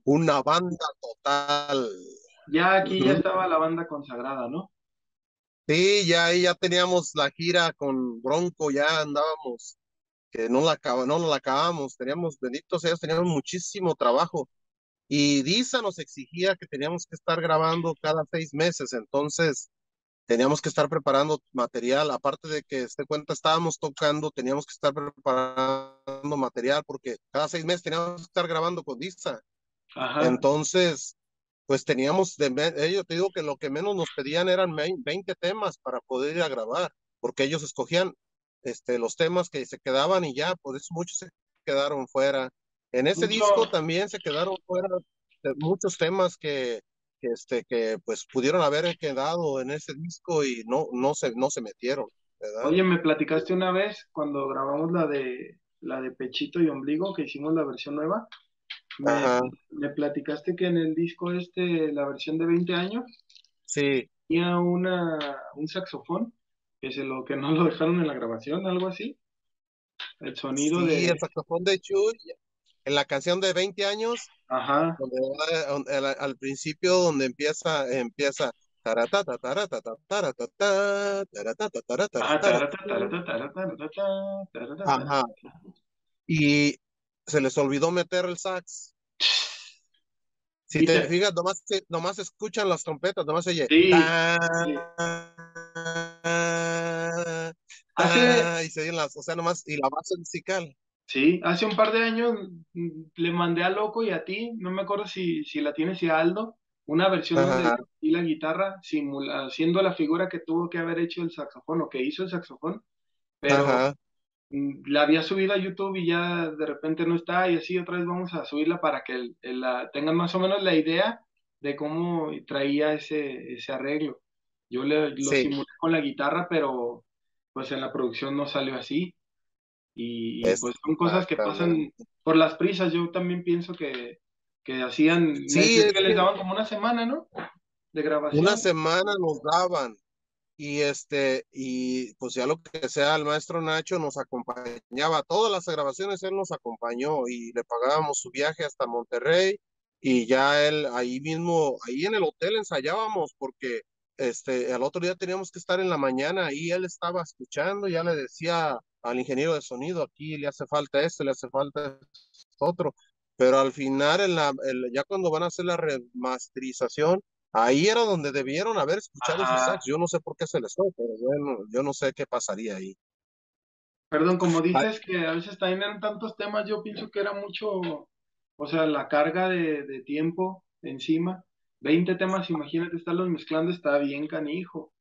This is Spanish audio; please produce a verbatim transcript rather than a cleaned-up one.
una banda total. Ya aquí ya Ujú. estaba la banda consagrada, ¿no? Sí, ya ahí ya teníamos la gira con Bronco, ya andábamos, que no la acaba, no la acabamos, teníamos, benditos ellos, teníamos muchísimo trabajo. Y Disa nos exigía que teníamos que estar grabando cada seis meses, entonces teníamos que estar preparando material, aparte de que, este cuenta, estábamos tocando, teníamos que estar preparando material, porque cada seis meses teníamos que estar grabando con Disa. Ajá. Entonces, pues teníamos, de, me- ellos te digo que lo que menos nos pedían eran vein- veinte temas para poder ir a grabar, porque ellos escogían este, los temas que se quedaban y ya, por eso muchos se quedaron fuera. En ese Mucho, disco también se quedaron fuera de muchos temas que, que, este, que pues pudieron haber quedado en ese disco y no, no se, no se metieron, ¿verdad? oye, me platicaste una vez cuando grabamos la de la de Pechito y Ombligo, que hicimos la versión nueva, me, Ajá, me platicaste que en el disco este, la versión de veinte años, sí, tenía una, un saxofón, que se lo, que no lo dejaron en la grabación, algo así. El sonido sí, el de, saxofón de Chuy, en la canción de veinte años. ajá, Donde va, donde- al, al principio donde empieza, empieza taratata, taratata, taratata, taratata, taratata, ajá, tarata, taratata. tarata, tarata, tarata, tarata, Ajá. tarata. Y se les olvidó meter el sax. Si Y te te, fijas, nomás, se- nomás escuchan las trompetas, nomás se oye sí, ta, sí. Hace, ta, y se oyen las, o sea, nomás, y la base musical. sí, hace un par de años mm, le mandé a Loco y a ti, no me acuerdo si, si la tienes y a Aldo, una versión donde Ajá, y la guitarra simula, haciendo la figura que tuvo que haber hecho el saxofón o que hizo el saxofón, pero ajá, mm, la había subido a YouTube y ya de repente no está y así otra vez vamos a subirla para que el- el- la, tengan más o menos la idea de cómo traía ese, ese arreglo. Yo le, lo sí, simulé con la guitarra, pero pues en la producción no salió así. Y, y, pues son cosas que pasan exactamente. por las prisas. Yo también pienso que, que hacían, me Sí, decías es que les que daban como una semana, ¿no? De una grabación. semana nos daban. Y este, y pues ya lo que sea, el maestro Nacho nos acompañaba, todas las grabaciones él nos acompañó y le pagábamos su viaje hasta Monterrey y ya él ahí mismo, ahí en el hotel ensayábamos porque este, al otro día teníamos que estar en la mañana y él estaba escuchando, ya le decía al ingeniero de sonido, aquí le hace falta esto, le hace falta esto otro, pero al final, en la, el- ya cuando van a hacer la remasterización, ahí era donde debieron haber escuchado ese sax. Ajá. Yo no sé por qué se les fue, pero bueno, yo no sé qué pasaría ahí. Perdón, como Ah, dices que a veces también eran tantos temas, yo pienso que era mucho, o sea, la carga de, de tiempo encima. Veinte temas, imagínate estarlos mezclando, está bien canijo.